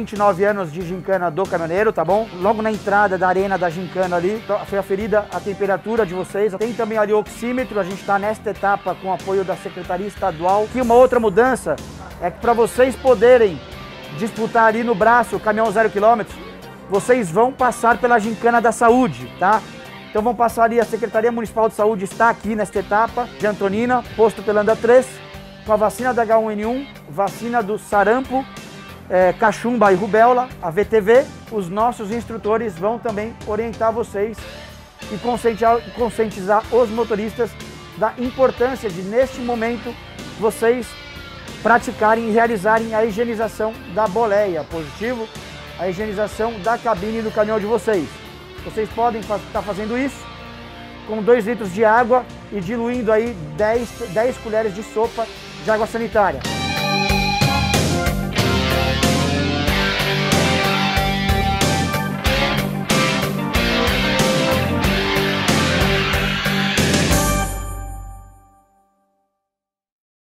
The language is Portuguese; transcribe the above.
29 anos de gincana do caminhoneiro, tá bom? Logo na entrada da arena da gincana ali, foi aferida a temperatura de vocês. Tem também ali o oxímetro, a gente está nesta etapa com o apoio da Secretaria Estadual. E uma outra mudança é que para vocês poderem disputar ali no braço o caminhão 0 km, vocês vão passar pela gincana da saúde, tá? Então vão passar ali, a Secretaria Municipal de Saúde está aqui nesta etapa de Antonina, posto Pelanda 3, com a vacina da H1N1, vacina do sarampo, cachumba e rubéola, a VTV. Os nossos instrutores vão também orientar vocês e conscientizar os motoristas da importância de, neste momento, vocês praticarem e realizarem a higienização da boleia, positivo, a higienização da cabine do caminhão de vocês. Vocês podem estar fazendo isso com 2 litros de água e diluindo aí 10 colheres de sopa de água sanitária.